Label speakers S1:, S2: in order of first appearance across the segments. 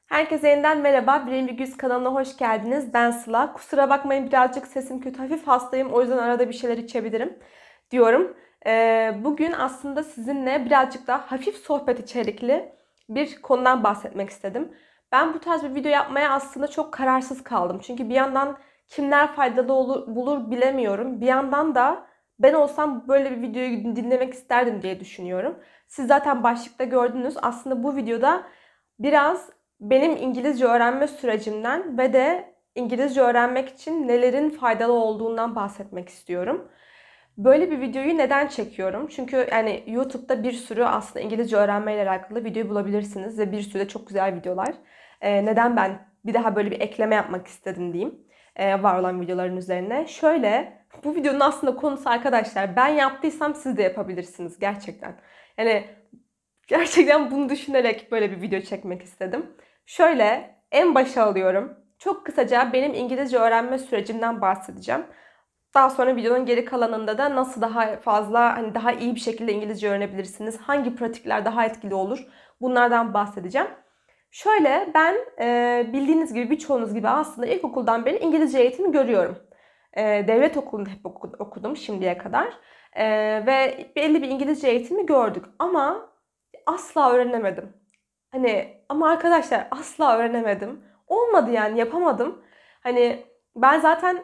S1: Herkese yeniden merhaba. Bilim Bilgi kanalına hoş geldiniz. Ben Sıla. Kusura bakmayın birazcık sesim kötü. Hafif hastayım. O yüzden arada bir şeyler içebilirim diyorum. Bugün aslında sizinle birazcık daha hafif sohbet içerikli bir konudan bahsetmek istedim. Ben bu tarz bir video yapmaya aslında çok kararsız kaldım. Çünkü bir yandan kimler faydalı bulur bilemiyorum. Bir yandan da ben olsam böyle bir videoyu dinlemek isterdim diye düşünüyorum. Siz zaten başlıkta gördünüz. Aslında bu videoda biraz benim İngilizce öğrenme sürecimden ve de İngilizce öğrenmek için nelerin faydalı olduğundan bahsetmek istiyorum. Böyle bir videoyu neden çekiyorum? Çünkü yani YouTube'da bir sürü aslında İngilizce öğrenmeyle alakalı video bulabilirsiniz ve bir sürü de çok güzel videolar. Neden ben bir daha böyle bir ekleme yapmak istedim diyeyim var olan videoların üzerine. Şöyle, bu videonun aslında konusu arkadaşlar, ben yaptıysam siz de yapabilirsiniz gerçekten. Yani gerçekten bunu düşünerek böyle bir video çekmek istedim. Şöyle en başa alıyorum. Çok kısaca benim İngilizce öğrenme sürecimden bahsedeceğim. Daha sonra videonun geri kalanında da nasıl daha fazla daha iyi bir şekilde İngilizce öğrenebilirsiniz, hangi pratikler daha etkili olur bunlardan bahsedeceğim. Şöyle ben bildiğiniz gibi birçoğunuz gibi aslında ilkokuldan beri İngilizce eğitimi görüyorum. Devlet okulunda hep okudum şimdiye kadar. Ve belli bir İngilizce eğitimi gördük ama asla öğrenemedim. Ama arkadaşlar asla öğrenemedim. Olmadı yani yapamadım. Ben zaten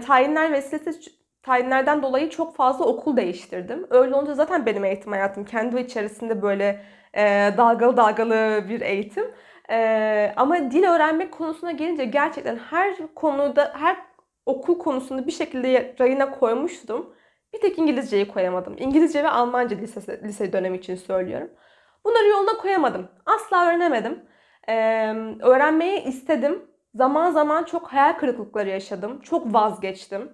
S1: tayinlerden dolayı çok fazla okul değiştirdim. Öyle olunca zaten benim eğitim hayatım kendi içerisinde böyle dalgalı dalgalı bir eğitim. Ama dil öğrenmek konusuna gelince gerçekten her konuda, her okul konusunda bir şekilde rayına koymuştum. Bir tek İngilizceyi koyamadım. İngilizce ve Almanca lise dönemi için söylüyorum. Bunları yoluna koyamadım. Asla öğrenemedim. Öğrenmeyi istedim. Zaman zaman çok hayal kırıklıkları yaşadım. Çok vazgeçtim.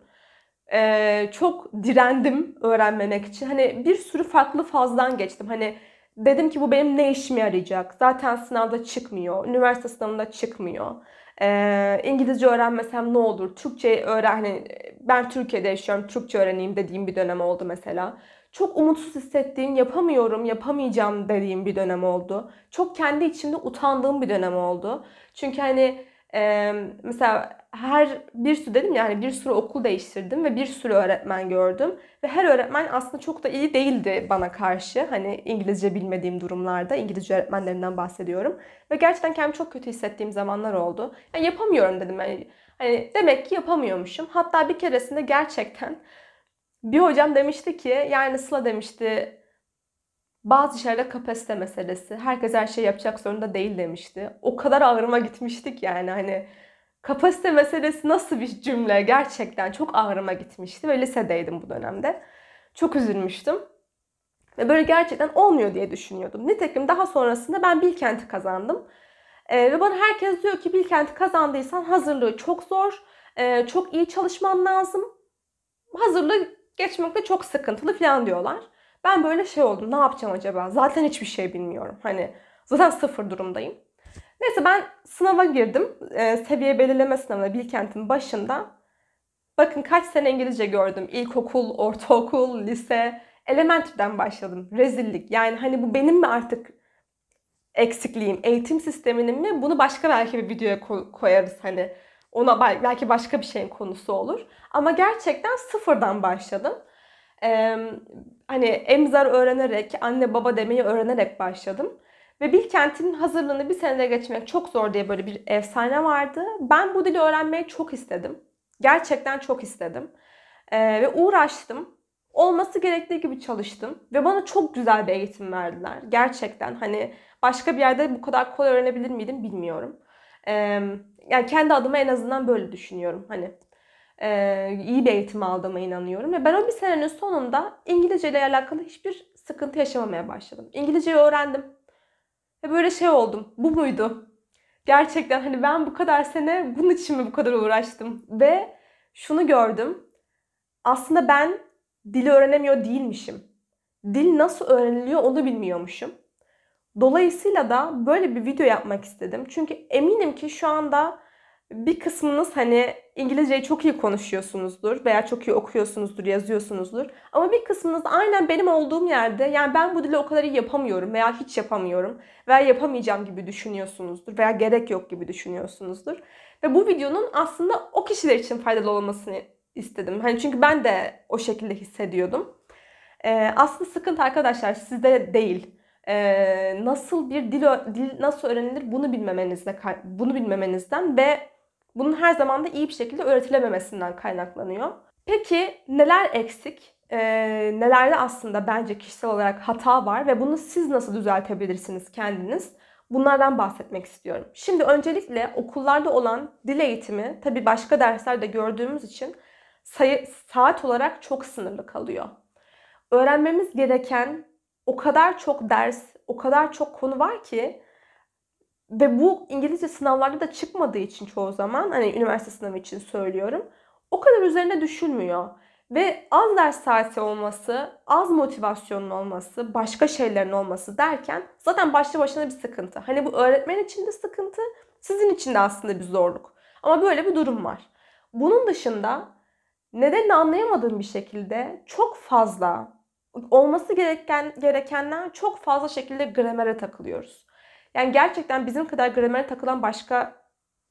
S1: Çok direndim öğrenmemek için. Bir sürü farklı fazdan geçtim. Dedim ki bu benim ne işime yarayacak? Zaten sınavda çıkmıyor. Üniversite sınavında çıkmıyor. İngilizce öğrenmesem ne olur? Türkçe öğren. Ben Türkiye'de yaşıyorum. Türkçe öğreneyim dediğim bir dönem oldu mesela. Çok umutsuz hissettiğim, yapamıyorum, yapamayacağım dediğim bir dönem oldu. Çok kendi içimde utandığım bir dönem oldu. Çünkü mesela bir sürü dedim yani bir sürü okul değiştirdim ve bir sürü öğretmen gördüm. Ve her öğretmen aslında çok da iyi değildi bana karşı. İngilizce bilmediğim durumlarda İngilizce öğretmenlerinden bahsediyorum. Ve gerçekten kendimi çok kötü hissettiğim zamanlar oldu. Yani yapamıyorum dedim. Demek ki yapamıyormuşum. Hatta bir keresinde gerçekten bir hocam demişti ki yani Sıla demişti bazı şeyler kapasite meselesi. Herkes her şeyi yapacak zorunda değil demişti. O kadar ağrıma gitmiştik yani kapasite meselesi nasıl bir cümle gerçekten çok ağrıma gitmişti ve lisedeydim bu dönemde. Çok üzülmüştüm. Ve böyle gerçekten olmuyor diye düşünüyordum. Nitekim daha sonrasında ben Bilkent'i kazandım. Ve bana herkes diyor ki Bilkent'i kazandıysan hazırlığı çok zor. Çok iyi çalışman lazım. Hazırlığı geçmek de çok sıkıntılı falan diyorlar. Ben böyle şey oldum. Ne yapacağım acaba? Zaten hiçbir şey bilmiyorum. Zaten sıfır durumdayım. Neyse ben sınava girdim. Seviye belirleme sınavına Bilkent'in başında. Bakın kaç sene İngilizce gördüm. İlkokul, ortaokul, lise. Elementary'den başladım. Rezillik. Yani bu benim mi artık eksikliğim, eğitim sisteminin mi? Bunu başka belki bir videoya koyarız Ona belki başka bir şeyin konusu olur. Ama gerçekten sıfırdan başladım. Ee, emzar öğrenerek, anne baba demeyi öğrenerek başladım. Ve Bilkent'in hazırlığını bir senede geçmek çok zor diye böyle bir efsane vardı. Ben bu dili öğrenmeyi çok istedim. Gerçekten çok istedim. Ve uğraştım. Olması gerektiği gibi çalıştım. Ve bana çok güzel bir eğitim verdiler. Gerçekten başka bir yerde bu kadar kolay öğrenebilir miydim bilmiyorum. Ee, Yani kendi adıma en azından böyle düşünüyorum. İyi bir eğitim aldığıma inanıyorum. Ve ben o bir senenin sonunda İngilizce ile alakalı hiçbir sıkıntı yaşamamaya başladım. İngilizceyi öğrendim. Ve böyle şey oldum. Bu muydu? Gerçekten ben bu kadar sene bunun için mi bu kadar uğraştım? Ve şunu gördüm. Aslında ben dili öğrenemiyor değilmişim. Dil nasıl öğreniliyor onu bilmiyormuşum. Dolayısıyla da böyle bir video yapmak istedim. Çünkü eminim ki şu anda Bir kısmınız hani İngilizceyi çok iyi konuşuyorsunuzdur veya çok iyi okuyorsunuzdur, yazıyorsunuzdur. Ama bir kısmınız aynen benim olduğum yerde, yani ben bu dili o kadar iyi yapamıyorum veya hiç yapamıyorum veya yapamayacağım gibi düşünüyorsunuzdur veya gerek yok gibi düşünüyorsunuzdur. Ve bu videonun aslında o kişiler için faydalı olmasını istedim. Hani çünkü ben de o şekilde hissediyordum. Aslında sıkıntı arkadaşlar sizde değil. Nasıl bir dil nasıl öğrenilir bunu bilmemenizden ve bunun her zaman da iyi bir şekilde öğretilememesinden kaynaklanıyor. Peki neler eksik? Nelerde aslında bence kişisel olarak hata var ve bunu siz nasıl düzeltebilirsiniz kendiniz? Bunlardan bahsetmek istiyorum. Şimdi öncelikle okullarda olan dil eğitimi tabii başka derslerde gördüğümüz için saat olarak çok sınırlı kalıyor. Öğrenmemiz gereken o kadar çok ders, o kadar çok konu var ki ve bu İngilizce sınavlarda da çıkmadığı için çoğu zaman, hani üniversite sınavı için söylüyorum, o kadar üzerine düşülmüyor. Ve az ders saati olması, az motivasyonun olması, başka şeylerin olması derken zaten başlı başına bir sıkıntı. Hani bu öğretmen için de sıkıntı, sizin için de aslında bir zorluk. Ama böyle bir durum var. Bunun dışında nedenini anlayamadığım bir şekilde çok fazla olması gerekenler çok fazla şekilde gramere takılıyoruz. Yani gerçekten bizim kadar gramere takılan başka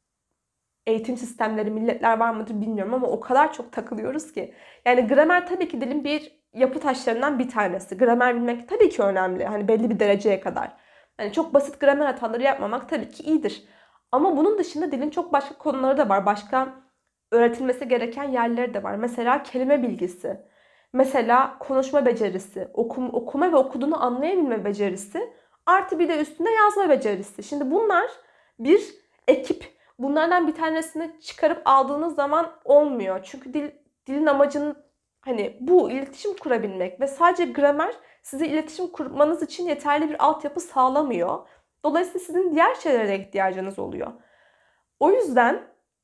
S1: eğitim sistemleri, milletler var mıdır bilmiyorum ama o kadar çok takılıyoruz ki. Yani gramer tabii ki dilin bir yapı taşlarından bir tanesi. Gramer bilmek tabii ki önemli. Hani belli bir dereceye kadar. Yani çok basit gramer hataları yapmamak tabii ki iyidir. Ama bunun dışında dilin çok başka konuları da var. Başka öğretilmesi gereken yerleri de var. Mesela kelime bilgisi. Mesela konuşma becerisi, okuma ve okuduğunu anlayabilme becerisi. Artı bir de üstüne yazma becerisi. Şimdi bunlar bir ekip. Bunlardan bir tanesini çıkarıp aldığınız zaman olmuyor. Çünkü dilin amacının hani bu iletişim kurabilmek ve sadece gramer size iletişim kurmanız için yeterli bir altyapı sağlamıyor. Dolayısıyla sizin diğer şeylere de ihtiyacınız oluyor. O yüzden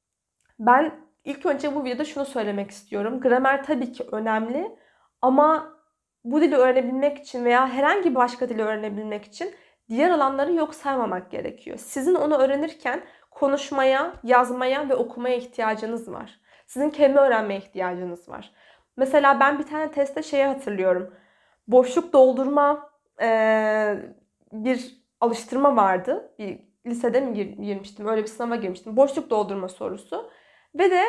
S1: ben ilk önce bu videoda şunu söylemek istiyorum. Gramer tabii ki önemli ama bu dili öğrenebilmek için veya herhangi başka dili öğrenebilmek için diğer alanları yok saymamak gerekiyor. Sizin onu öğrenirken konuşmaya, yazmaya ve okumaya ihtiyacınız var. Sizin kelime öğrenmeye ihtiyacınız var. Mesela ben bir tane testte şeyi hatırlıyorum. Boşluk doldurma bir alıştırma vardı. Bir lisede mi girmiştim? Öyle bir sınava girmiştim. Boşluk doldurma sorusu. Ve de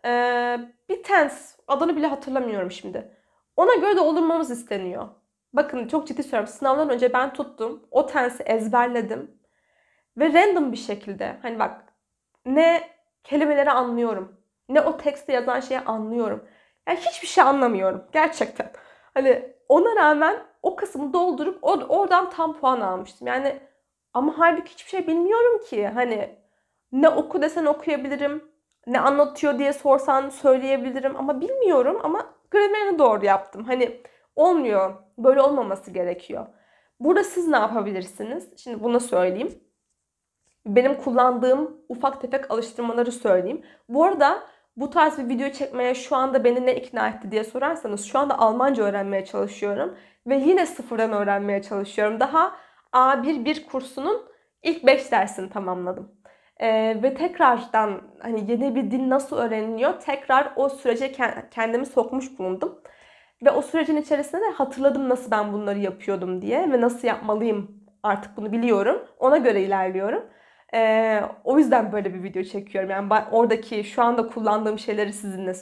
S1: bir tense, adını bile hatırlamıyorum şimdi. Ona göre doldurmamız isteniyor. Bakın çok ciddi söylüyorum. Sınavdan önce ben tuttum. O tense'i ezberledim. Ve random bir şekilde hani bak ne kelimeleri anlıyorum. Ne o tekste yazan şeyi anlıyorum. Yani hiçbir şey anlamıyorum. Gerçekten. Hani ona rağmen o kısmı doldurup oradan tam puan almıştım. Yani ama halbuki hiçbir şey bilmiyorum ki. Hani ne oku desen okuyabilirim. Ne anlatıyor diye sorsan söyleyebilirim. Ama bilmiyorum ama gramerini doğru yaptım. Hani olmuyor. Böyle olmaması gerekiyor. Burada siz ne yapabilirsiniz? Şimdi bunu söyleyeyim. Benim kullandığım ufak tefek alıştırmaları söyleyeyim. Bu arada bu tarz bir video çekmeye şu anda beni ne ikna etti diye sorarsanız şu anda Almanca öğrenmeye çalışıyorum. Ve yine sıfırdan öğrenmeye çalışıyorum. Daha A1 kursunun ilk 5 dersini tamamladım. Ve tekrardan hani yeni bir dil nasıl öğreniliyor tekrar o sürece kendimi sokmuş bulundum. Ve o sürecin içerisinde de hatırladım nasıl ben bunları yapıyordum diye ve nasıl yapmalıyım artık bunu biliyorum. Ona göre ilerliyorum. O yüzden böyle bir video çekiyorum. Yani ben oradaki şu anda kullandığım şeyleri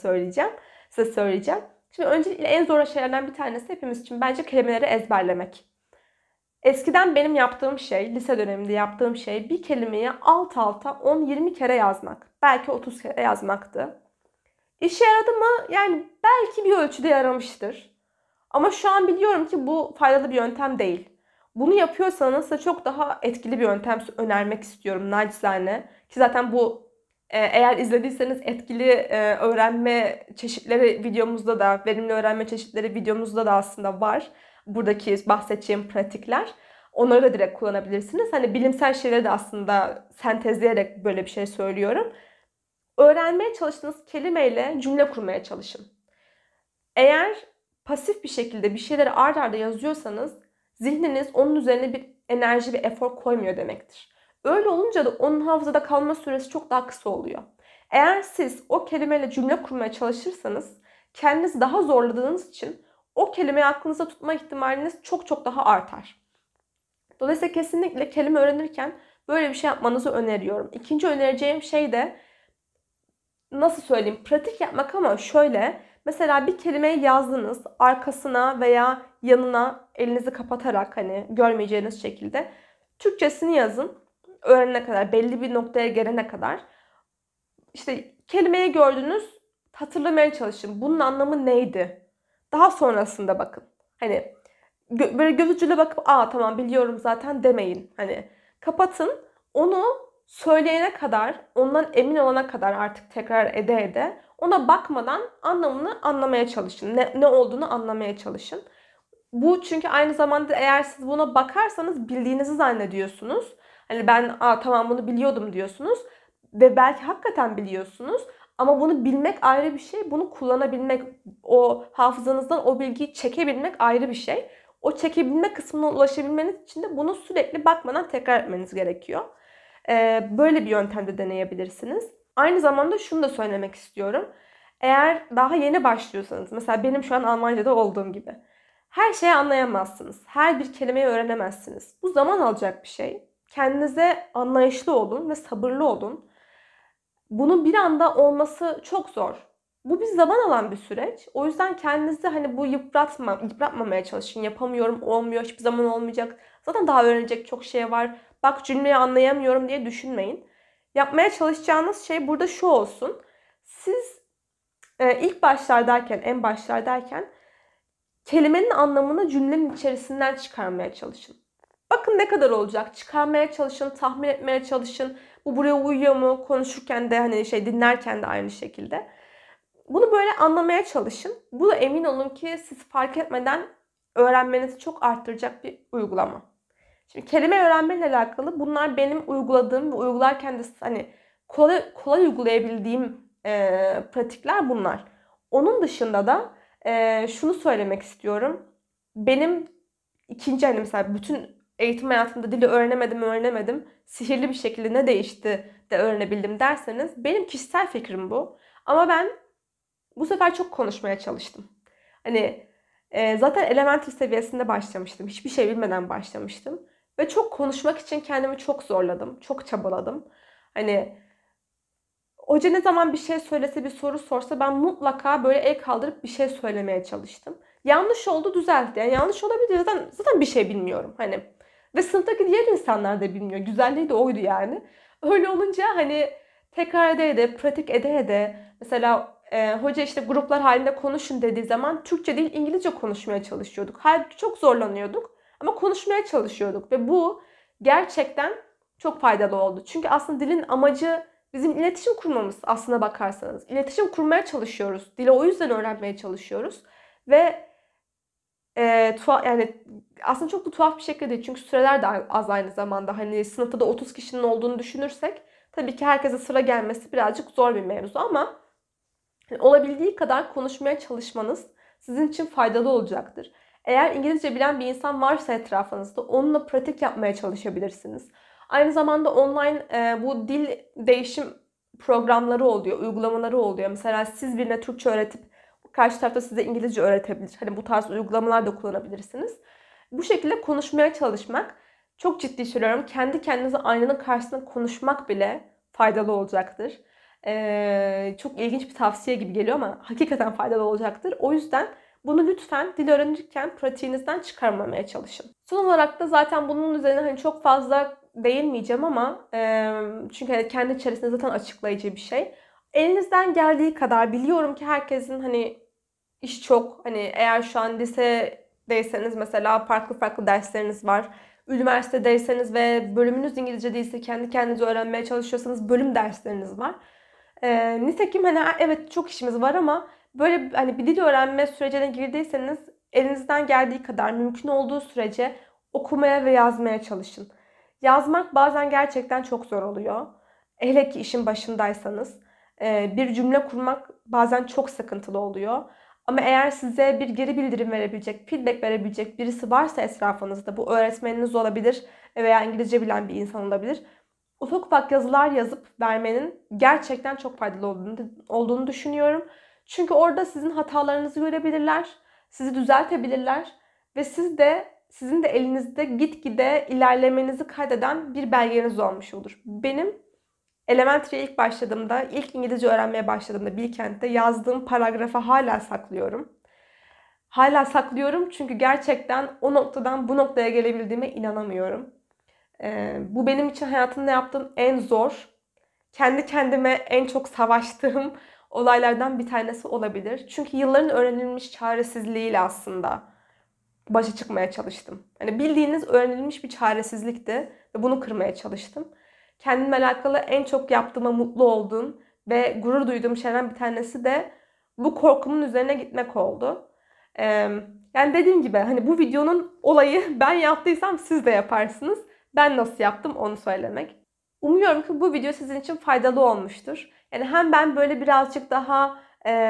S1: size söyleyeceğim. Şimdi öncelikle en zor şeylerden bir tanesi hepimiz için bence kelimeleri ezberlemek. Eskiden benim yaptığım şey, lise döneminde yaptığım şey bir kelimeyi alt alta 10-20 kere yazmak. Belki 30 kere yazmaktı. İşe yaradı mı? Yani belki bir ölçüde yaramıştır. Ama şu an biliyorum ki bu faydalı bir yöntem değil. Bunu yapıyorsanız size çok daha etkili bir yöntem önermek istiyorum nacizane. Ki zaten bu eğer izlediyseniz etkili öğrenme çeşitleri videomuzda da, verimli öğrenme çeşitleri videomuzda da aslında var. Buradaki bahsedeceğim pratikler. Onları da direkt kullanabilirsiniz. Hani bilimsel şeyleri de aslında sentezleyerek böyle bir şey söylüyorum. Öğrenmeye çalıştığınız kelimeyle cümle kurmaya çalışın. Eğer pasif bir şekilde bir şeyleri art arda yazıyorsanız zihniniz onun üzerine bir enerji ve efor koymuyor demektir. Öyle olunca da onun hafızada kalma süresi çok daha kısa oluyor. Eğer siz o kelimeyle cümle kurmaya çalışırsanız kendinizi daha zorladığınız için o kelimeyi aklınızda tutma ihtimaliniz çok çok daha artar. Dolayısıyla kesinlikle kelime öğrenirken böyle bir şey yapmanızı öneriyorum. İkinci önereceğim şey de nasıl söyleyeyim, pratik yapmak ama şöyle. Mesela bir kelimeyi yazdınız, arkasına veya yanına elinizi kapatarak hani görmeyeceğiniz şekilde Türkçesini yazın. Öğrenene kadar, belli bir noktaya gelene kadar. İşte kelimeyi gördünüz, hatırlamaya çalışın. Bunun anlamı neydi? Daha sonrasında bakın. Hani böyle göz ucuyla bakıp tamam biliyorum zaten demeyin. Hani kapatın, onu söyleyene kadar, ondan emin olana kadar artık tekrar ede ede ona bakmadan anlamını anlamaya çalışın. Ne olduğunu anlamaya çalışın. Bu çünkü aynı zamanda eğer siz buna bakarsanız bildiğinizi zannediyorsunuz. Hani ben tamam bunu biliyordum diyorsunuz. Ve belki hakikaten biliyorsunuz. Ama bunu bilmek ayrı bir şey. Bunu kullanabilmek, o hafızanızdan o bilgiyi çekebilmek ayrı bir şey. O çekebilme kısmına ulaşabilmeniz için de bunu sürekli bakmadan tekrar etmeniz gerekiyor. Böyle bir yöntemde deneyebilirsiniz. Aynı zamanda şunu da söylemek istiyorum. Eğer daha yeni başlıyorsanız, mesela benim şu an Almanca'da olduğum gibi, her şeyi anlayamazsınız. Her bir kelimeyi öğrenemezsiniz. Bu zaman alacak bir şey. Kendinize anlayışlı olun ve sabırlı olun. Bunun bir anda olması çok zor. Bu bir zaman alan bir süreç. O yüzden kendinizi hani bu yıpratmamaya çalışın. Yapamıyorum, olmuyor, hiçbir zaman olmayacak. Zaten daha öğrenecek çok şey var. Bak cümleyi anlayamıyorum diye düşünmeyin. Yapmaya çalışacağınız şey burada şu olsun. Siz ilk başlardayken, en başlardayken kelimenin anlamını cümlenin içerisinden çıkarmaya çalışın. Bakın ne kadar olacak. Çıkarmaya çalışın, tahmin etmeye çalışın. Bu buraya uyuyor mu? Konuşurken de hani dinlerken de aynı şekilde. Bunu böyle anlamaya çalışın. Bu da emin olun ki siz fark etmeden öğrenmenizi çok arttıracak bir uygulama. Şimdi kelime öğrenmeyle alakalı bunlar benim uyguladığım ve uygularken de hani kolay uygulayabildiğim pratikler bunlar. Onun dışında da şunu söylemek istiyorum. Benim ikinci hani mesela bütün eğitim hayatımda dili öğrenemedim. Sihirli bir şekilde ne değişti de öğrenebildim derseniz benim kişisel fikrim bu. Ama ben bu sefer çok konuşmaya çalıştım. Hani zaten elementary seviyesinde başlamıştım. Hiçbir şey bilmeden başlamıştım. Ve çok konuşmak için kendimi çok zorladım. Çok çabaladım. Hani hoca ne zaman bir şey söylese, bir soru sorsa ben mutlaka böyle el kaldırıp bir şey söylemeye çalıştım. Yanlış oldu düzeltti. Yani yanlış olabilir. Zaten bir şey bilmiyorum. Hani ve sınıftaki diğer insanlar da bilmiyor. Güzelliği de oydu yani. Öyle olunca hani tekrar ede ede, pratik ede ede. Mesela hoca işte gruplar halinde konuşun dediği zaman Türkçe değil İngilizce konuşmaya çalışıyorduk. Halbuki çok zorlanıyorduk ama konuşmaya çalışıyorduk. Ve bu gerçekten çok faydalı oldu. Çünkü aslında dilin amacı bizim iletişim kurmamız aslına bakarsanız. İletişim kurmaya çalışıyoruz. Dili o yüzden öğrenmeye çalışıyoruz. Ve yani aslında çok da tuhaf bir şekilde değil. Çünkü süreler de az aynı zamanda. Hani sınıfta da 30 kişinin olduğunu düşünürsek tabii ki herkese sıra gelmesi birazcık zor bir mevzu ama hani olabildiği kadar konuşmaya çalışmanız sizin için faydalı olacaktır. Eğer İngilizce bilen bir insan varsa etrafınızda onunla pratik yapmaya çalışabilirsiniz. Aynı zamanda online bu dil değişim programları oluyor, uygulamaları oluyor. Mesela siz birine Türkçe öğretip karşı tarafta size İngilizce öğretebilir. Hani bu tarz uygulamalar da kullanabilirsiniz. Bu şekilde konuşmaya çalışmak, çok ciddi söylüyorum, kendi kendinize aynanın karşısında konuşmak bile faydalı olacaktır. Çok ilginç bir tavsiye gibi geliyor ama hakikaten faydalı olacaktır. O yüzden bunu lütfen dil öğrenirken pratiğinizden çıkarmamaya çalışın. Son olarak da zaten bunun üzerine hani çok fazla değinmeyeceğim ama çünkü kendi içerisinde zaten açıklayıcı bir şey. Elinizden geldiği kadar, biliyorum ki herkesin hani iş çok. Hani eğer şu an lisedeyseniz mesela farklı dersleriniz var. Üniversitedeyseniz ve bölümünüz İngilizce değilse kendi kendinize öğrenmeye çalışıyorsanız bölüm dersleriniz var. Nitekim hani evet çok işimiz var ama böyle hani bir dil öğrenme sürecine girdiyseniz elinizden geldiği kadar mümkün olduğu sürece okumaya ve yazmaya çalışın. Yazmak bazen gerçekten çok zor oluyor. Hele ki işin başındaysanız. Bir cümle kurmak bazen çok sıkıntılı oluyor. Ama eğer size bir geri bildirim verebilecek, feedback verebilecek birisi varsa etrafınızda, bu öğretmeniniz olabilir veya İngilizce bilen bir insan olabilir. ufak ufak yazılar yazıp vermenin gerçekten çok faydalı olduğunu düşünüyorum. Çünkü orada sizin hatalarınızı görebilirler, sizi düzeltebilirler ve sizin de elinizde gitgide ilerlemenizi kaydeden bir belgeniz olmuş olur. Benim Elementary'e ilk başladığımda, ilk İngilizce öğrenmeye başladığımda Bilkent'te yazdığım paragrafı hala saklıyorum. Hala saklıyorum çünkü gerçekten o noktadan bu noktaya gelebildiğime inanamıyorum. Bu benim için hayatımda yaptığım en zor, kendi kendime en çok savaştığım olaylardan bir tanesi olabilir. Çünkü yılların öğrenilmiş çaresizliğiyle aslında başa çıkmaya çalıştım. Hani bildiğiniz öğrenilmiş bir çaresizlikti ve bunu kırmaya çalıştım. Kendimle alakalı en çok yaptığıma mutlu olduğum ve gurur duyduğum şeylerden bir tanesi de bu korkumun üzerine gitmek oldu. Yani dediğim gibi hani bu videonun olayı ben yaptıysam siz de yaparsınız. Ben nasıl yaptım onu söylemek. Umuyorum ki bu video sizin için faydalı olmuştur. Yani hem ben böyle birazcık daha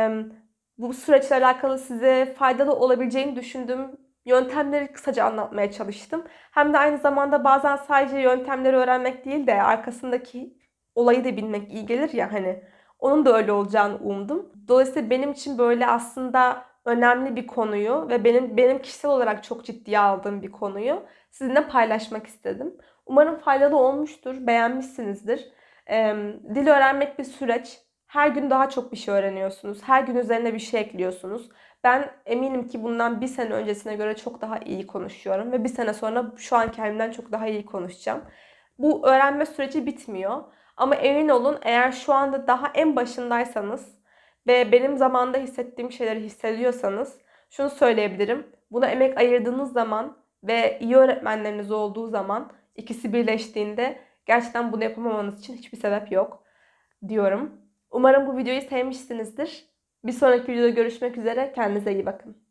S1: bu süreçle alakalı size faydalı olabileceğini düşündüğüm yöntemleri kısaca anlatmaya çalıştım. Hem de aynı zamanda bazen sadece yöntemleri öğrenmek değil de arkasındaki olayı da bilmek iyi gelir ya hani. Onun da öyle olacağını umdum. Dolayısıyla benim için böyle aslında önemli bir konuyu ve benim kişisel olarak çok ciddiye aldığım bir konuyu sizinle paylaşmak istedim. Umarım faydalı olmuştur, beğenmişsinizdir. Dil öğrenmek bir süreç. Her gün daha çok bir şey öğreniyorsunuz. Her gün üzerine bir şey ekliyorsunuz. Ben eminim ki bundan bir sene öncesine göre çok daha iyi konuşuyorum. Ve bir sene sonra şu anki halimden çok daha iyi konuşacağım. Bu öğrenme süreci bitmiyor. Ama emin olun eğer şu anda daha en başındaysanız ve benim zamanda hissettiğim şeyleri hissediyorsanız şunu söyleyebilirim. Buna emek ayırdığınız zaman ve iyi öğretmenleriniz olduğu zaman ikisi birleştiğinde gerçekten bunu yapamamanız için hiçbir sebep yok diyorum. Umarım bu videoyu sevmişsinizdir. Bir sonraki videoda görüşmek üzere. Kendinize iyi bakın.